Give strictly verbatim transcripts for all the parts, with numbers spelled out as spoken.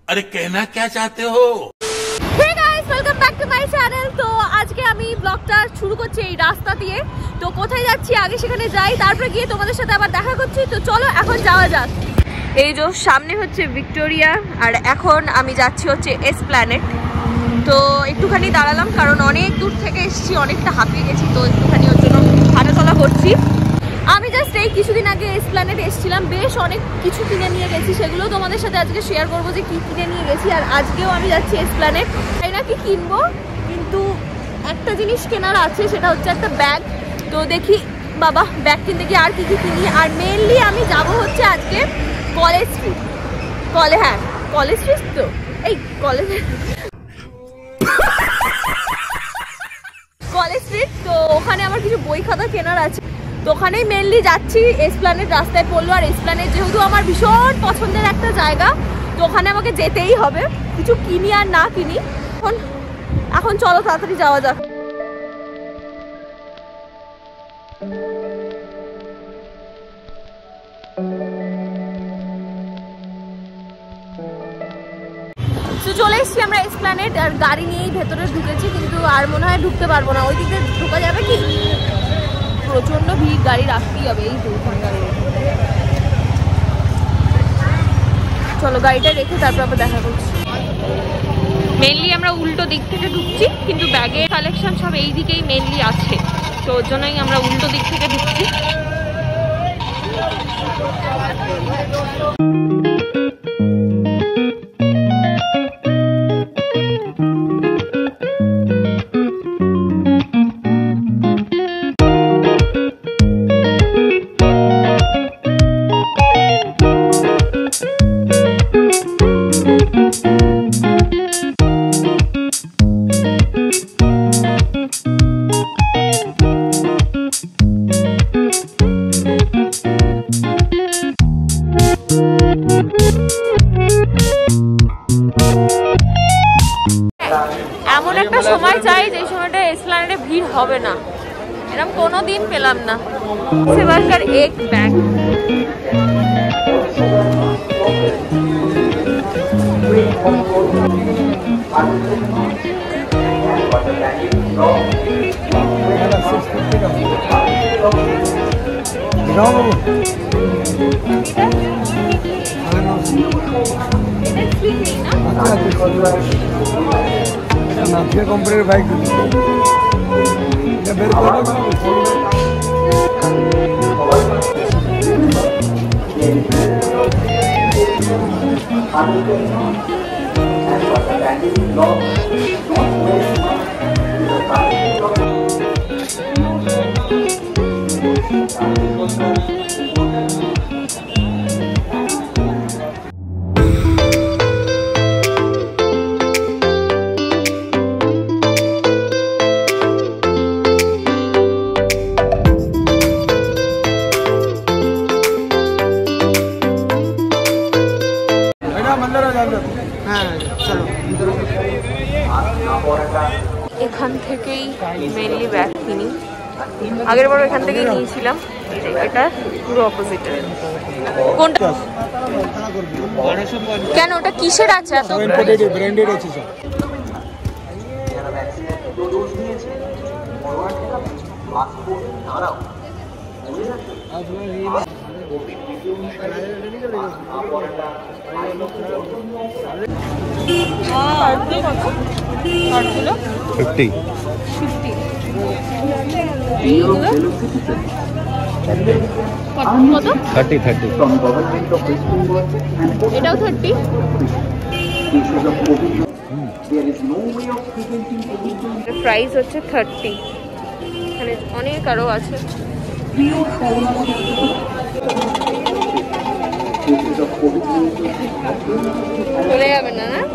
अरे कहना क्या चाहते हो? Hey guys, welcome back to my channel. তো আজকে আমি ব্লগটা শুরু করছি এই রাস্তা দিয়ে। তো কোথায় যাচ্ছি আগে সেখানে যাই, তারপরে গিয়ে তোমাদের সাথে আবার দেখা করছি। তো চলো এখন যাওয়া যাক। এই যে সামনে হচ্ছে ভিক্টোরিয়া আর এখন আমি যাচ্ছি হচ্ছে এসপ্ল্যানেড। তো একটুখানি দাঁড়ালাম কারণ অনেক দূর থেকে এসেছি, অনেকটা হাঁপিয়ে গেছি, তো একটুখানি ওর জন্য হাঁটাচলা করছি। আমি জাস্ট এই কিছুদিন আগে এসপ্ল্যানেড এসেছিলাম, বেশ অনেক কিছু কিনে নিয়ে গেছি, সেগুলো তোমাদের সাথে আজকে শেয়ার করবো যে কী কিনে নিয়ে গেছি। আর আজকেও আমি যাচ্ছি এসপ্ল্যানেড, তাই না কি কিনবো, কিন্তু একটা জিনিস কেনার আছে, সেটা হচ্ছে একটা ব্যাগ। তো দেখি বাবা ব্যাগ কিনতে গিয়ে আর কী কী কিনি। আর মেনলি আমি যাব হচ্ছে আজকে কলেজ স্ট্রিট। কলে হ্যাঁ কলেজ স্ট্রিট, তো এই কলেজ কলেজ স্ট্রিট। তো ওখানে আমার কিছু বই খাতা কেনার আছে, তো ওখানেই মেনলি যাচ্ছি। এসপ্ল্যানেড রাস্তায় পড়লো, আর এসপ্ল্যানেড যেহেতু আমার ভীষণ পছন্দের একটা জায়গা, তো ওখানে আমাকে যেতেই হবে, কিছু কিনি আর না কিনি। এখন এখন চলো তাড়াতাড়ি যাওয়া যাক। তো চলে এসছি আমরা এসপ্ল্যানেড, আর গাড়ি নিয়েই ভেতরে ঢুকেছি, কিন্তু আর মনে হয় ঢুকতে পারবো না। ওই দিকে ঢোকা যাবে কি? প্রচন্ড ভিড়, গাড়ি রাখতেই হবে এই তো গাড়ি। চলো গাড়িটা রেখে তারপর আবার দেখা করছি। মেনলি আমরা উল্টো দিক থেকে ঢুকছি, কিন্তু ব্যাগের কালেকশন সব এই দিকেই মেনলি আছে, তো ওর জন্যই আমরা উল্টো দিক থেকে ঢুকছি। এমন একটা সময় চাই যে সময়টা এসপ্ল্যানেডে ভিড় হবে না, এরকম কোনো দিন পেলাম না। সেবারকার এক ব্যাগ কোম্পানির বাইক বের করে এখান থেকেই মেনলি ব্যাগ কিনি। আগের বার এখান থেকেই নিয়েছিলাম, এটা পুরো অপোজিটে। কোনটা কেন, ওটা কিসের আছে? এত ব্র্যান্ডেড আছে স্যার। ফিফটি ফিফটি কত? থার্টি থার্টি এটাও থার্টি। প্রাইস হচ্ছে থার্টি। এখানে অনেক আরো আছে। চলে যাবে না না?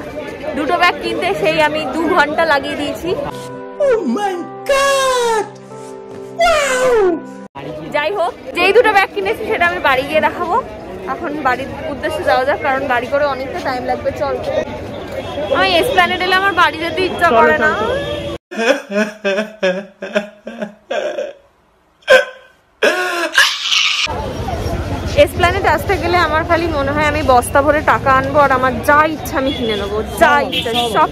দুটো ব্যাগ কিনতে সেই আমি দু ঘন্টা লাগিয়ে দিয়েছি। যাই হোক, যেই দুটো ব্যাগ কিনেছি সেটা আমি বাড়ি গিয়ে দেখাবো। এখন বাড়ির উদ্দেশ্যে যাওয়া যাক, কারণ গাড়ি করে অনেকটা টাইম লাগবে। চল, আমি এসপ্ল্যানেড এলে আমার বাড়ি যেতে ইচ্ছা করে না। এসপ্ল্যানেড আসতে গেলে আমার খালি মনে হয় আমি বস্তা ভরে টাকা আনবো আর আমার যা ইচ্ছা আমি কিনে নেবো, যা ইচ্ছা সব।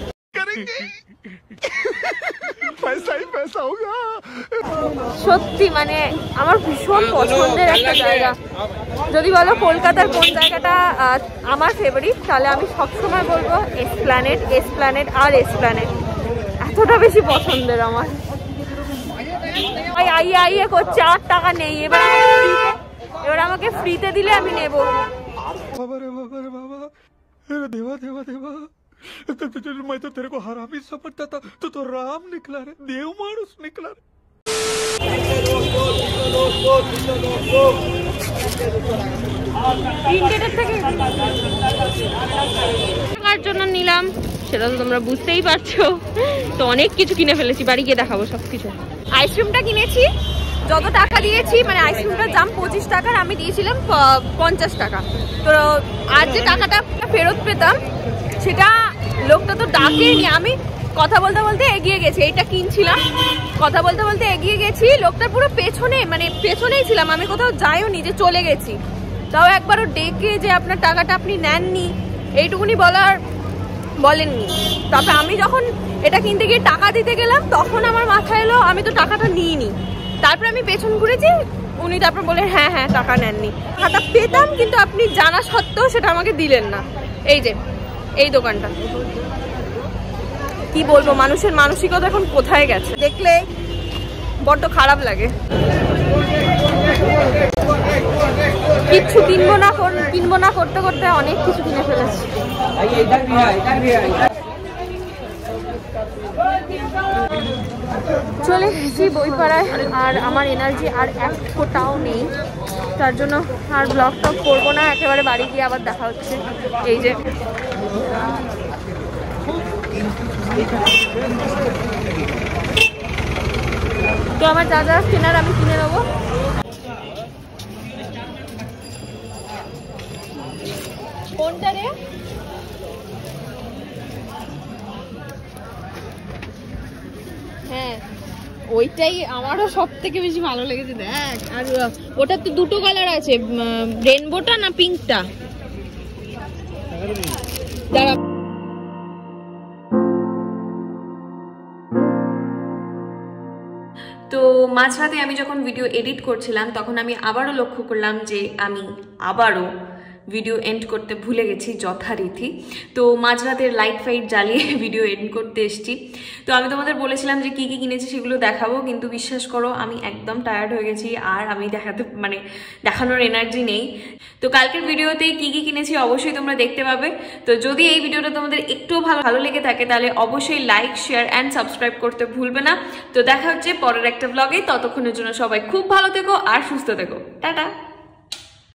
সত্যি মানে আমার ভীষণ পছন্দের একটা জায়গা। যদি বলো কলকাতার কোন জায়গাটা আমার ফেভারিট, তাহলে আমি সবসময় বলবো এসপ্ল্যানেড, এসপ্ল্যানেড আর এসপ্ল্যানেড। এতটা বেশি পছন্দের আমার। আইয়ে আইয়ে করছে, আর টাকা নেই। এবার এবার আমাকে ফ্রিতে দিলে আমি নেব। देवा देवा देवा मैं तो तेरे को हरामी समझता था, तो तो राम निकला रे, देव मानुस निकला रे। টাকার জন্য নিলাম সেটা তো তোমরা বুঝতেই পারছো। তো অনেক কিছু কিনে ফেলেছি, বাড়ি গিয়ে দেখাবো সবকিছু। আইসক্রিমটা কিনেছি, যত টাকা দিয়েছি মানে আইসক্রিমটার দাম পঁচিশ টাকার, আমি দিয়েছিলাম পঞ্চাশ টাকা। তো আর যে টাকাটা ফেরত পেতাম সেটা লোকটা তো ডাকেনি। আমি কথা বলতে বলতে এগিয়ে গেছি, এইটা কিনছিলাম, কথা বলতে বলতে এগিয়ে গেছি, লোকটা পুরো পেছনে মানে পেছনেই ছিলাম, আমি কোথাও যাইও নি যে চলে গেছি। তাও একবারও ডেকে যে আপনার টাকাটা আপনি নেননি এইটুকুনি বলার বলেননি। তারপরে আমি যখন এটা কিনতে গিয়ে টাকা দিতে গেলাম তখন আমার মাথায় এলো আমি তো টাকাটা নিইনি। তারপরে আমি পেছন ঘুরেছি, উনি তারপর বলে হ্যাঁ হ্যাঁ টাকা নেননি। টাকাটা পেতাম কিন্তু আপনি জানা সত্ত্বেও সেটা আমাকে দিলেন না। এই যে এই দোকানটা, কি বলবো, মানুষের মানসিকতা এখন কোথায় গেছে দেখলে বড্ড খারাপ লাগে। কিচ্ছু কিনবো না কিনবো না করতে করতে অনেক কিছু কিনে ফেলেছি। চলে এসেছি বইপাড়ায়, আর আমার এনার্জি আর এক ফোঁটাও নেই, তার জন্য আর ব্লগ টক করবো না, একেবারে বাড়ি গিয়ে আবার দেখা হচ্ছে। এই যে তো আমার যা যা কেনার আমি কিনে নেবো। কোনটা রে? হ্যাঁ ওইটাই আমারও সব থেকে বেশি ভালো লেগেছে। দেখ, আর ওটার তো দুটো কালার আছে, রেনবোটা না পিঙ্কটা। দাঁড়া, তো মাঝরাতে আমি যখন ভিডিও এডিট করছিলাম তখন আমি আবারও লক্ষ্য করলাম যে আমি আবারও ভিডিও এন্ড করতে ভুলে গেছি যথারীতি। তো মাঝরাতের লাইট ফাইট জ্বালিয়ে ভিডিও এন্ড করতে এসেছি। তো আমি তোমাদের বলেছিলাম যে কি কি কিনেছি সেগুলো দেখাবো, কিন্তু বিশ্বাস করো আমি একদম টায়ার্ড হয়ে গেছি, আর আমি দেখাতে মানে দেখানোর এনার্জি নেই। তো কালকের ভিডিওতে কি কি কিনেছি অবশ্যই তোমরা দেখতে পাবে। তো যদি এই ভিডিওটা তোমাদের একটু ভালো ভালো লেগে থাকে তাহলে অবশ্যই লাইক, শেয়ার অ্যান্ড সাবস্ক্রাইব করতে ভুলবে না। তো দেখা হচ্ছে পরের একটা ব্লগে, ততক্ষণের জন্য সবাই খুব ভালো থেকো আর সুস্থ থেকো। টাটা।